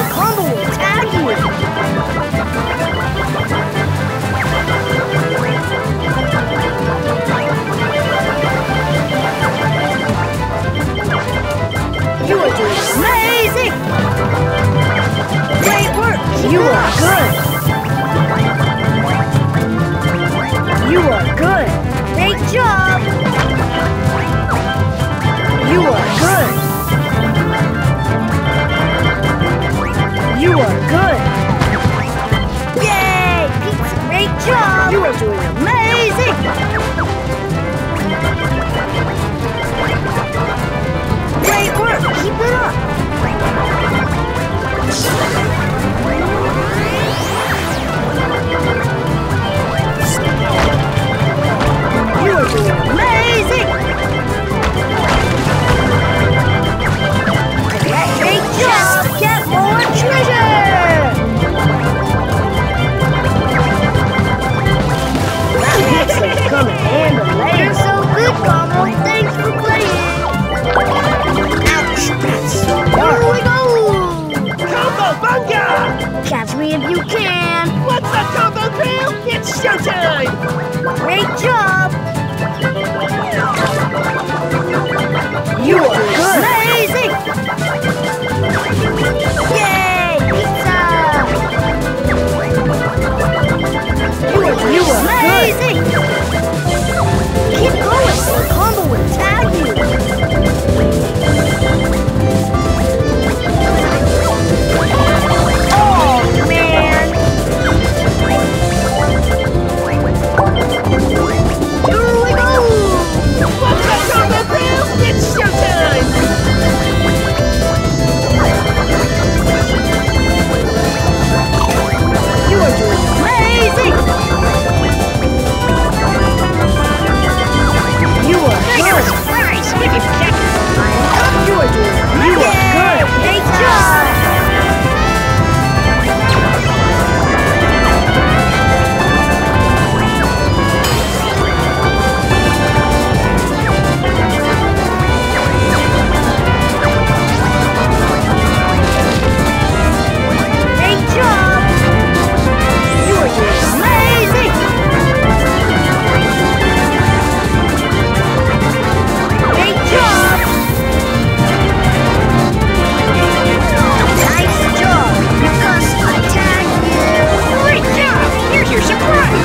Combo will tag you. You are doing amazing! Great work! You are good! You are good! Great job! You are good! You are good! Yay! Pizza, great job! You are doing amazing! Great work! Keep it up! You are doing amazing! Great job! Get more treasure! That makes them come in handy later. You're so good, Combo. Thanks for playing. Ouch! That's so dark. Here we go! Combo Bunga! Catch me if you can. What's up, Combo Crew? It's showtime! Great job! You are good! Amazing! Yay! Pizza! You are amazing! Keep going! The combo will tag you! Oh, man! Here we go! What's up, Combo Crew? It's showtime! You are doing amazing! You are good! Surprise! Give me a check! You are doing amazing! You are good! Great job! Great job! You are doing amazing! Great job! Nice job! Because I tagged you! Great job! Here's your surprise!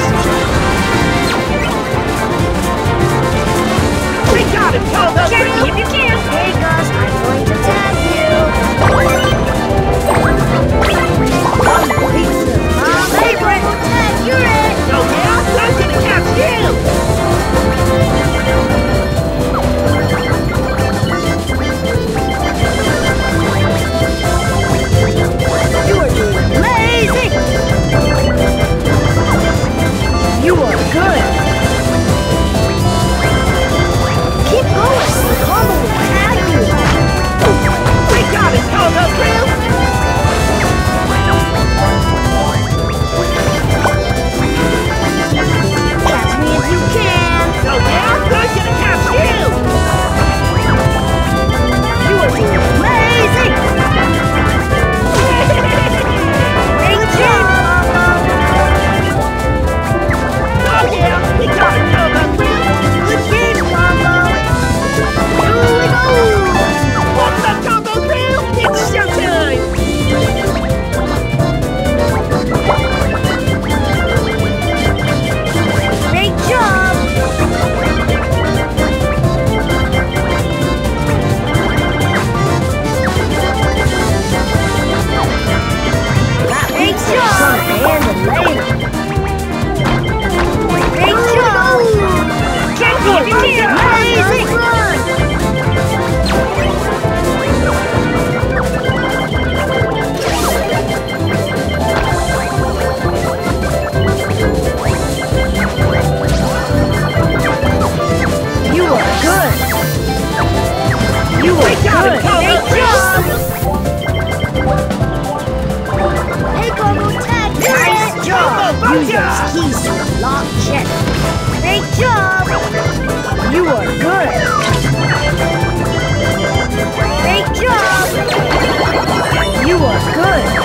We got him, Combo Crew! Catch me if you can! Hey Gus, I'm going to tag you! Pizza, my favorite! Tag, you're it! Oh yeah? I'm gonna catch you! You are doing amazing! You are good! Keep going! The combo will tag you! We got him, Combo Crew! Catch me if you can! Oh yeah? I'm gonna catch you! You are doing amazing! Great job! Oh yeah! We got him, Combo Crew! Good game, Combo! Here we go! What's up, Combo Crew? It's showtime! Great job! Great job! Great job! Catch me if you can! Amazing! You are good! You are good! Great job! Hey, Combo Tag! Nice job! Use those keys to unlock check. Great job! You are good! Great job! You are good!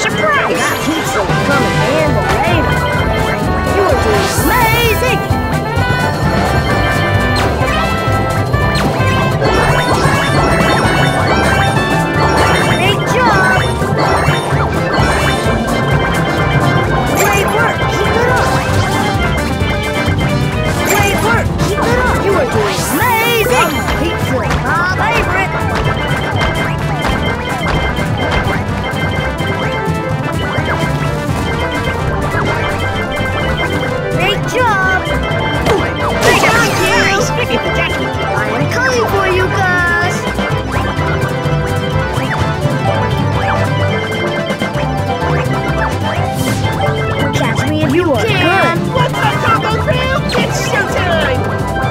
your prize! That pizza will come in handy later. You are doing amazing! Great job! Great work! Keep it up! Great work! Keep it up! You are doing amazing! Pizza, my favorite! Great job! Thank you! I am coming for you guys! Catch me if you can! What's up, Combo Crew? It's showtime!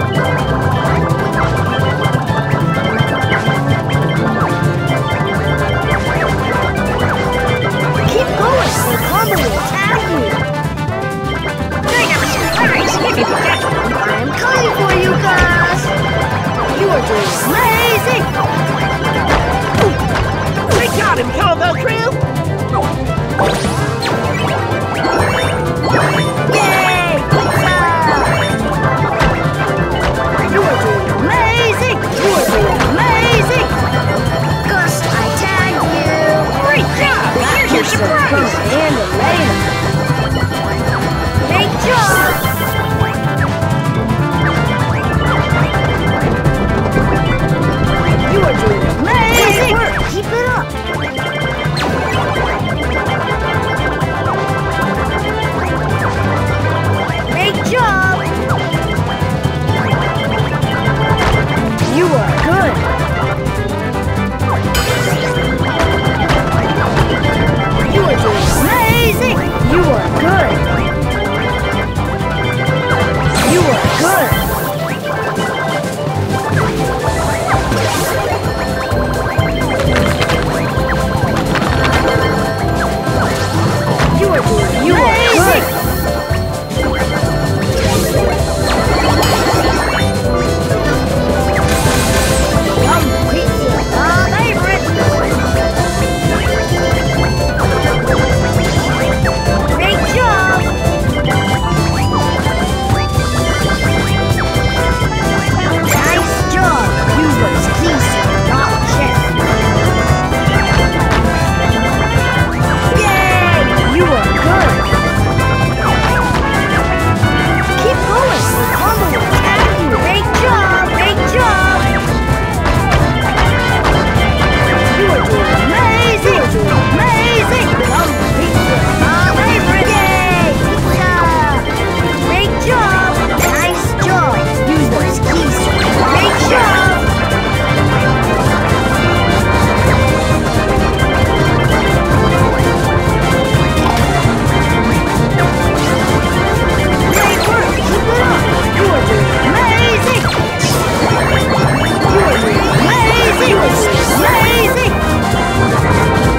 Keep going! The combo will tag you! I have a surprise if you can catch me! I am coming for you guys! You are doing amazing! We got him, Combo Crew! Yay! Pizza! You are doing amazing! You are doing amazing! Gus, I tagged you! Great job! Here's your surprise! And later! Great job! You are doing amazing! Great work! Keep it up! Great job! You are good! You are doing amazing! You are good! You are good! You are doing you amazing! Pizza, my favorite! Great job! Nice job! You was keys to the top chef. Yay! You are good! Keep going! The combo will tag you! Great job! Great job! You are doing amazing! You are doing amazing! Pizza, my favorite! Yay! Pizza! Great job! Nice job! Use those keys. Great job! Great work! Keep it up! You are doing amazing! You are doing amazing! You are doing amazing!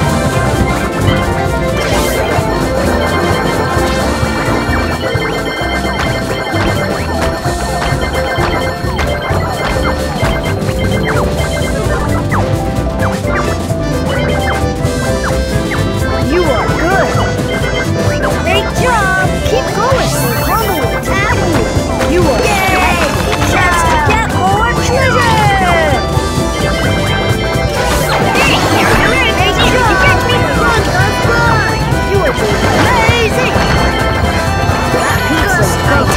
You are good! Great job! Keep going! The combo will tag you! You are yay! Chance to get more treasure! Great job! Run, Gus, run! You are doing amazing! That pizza will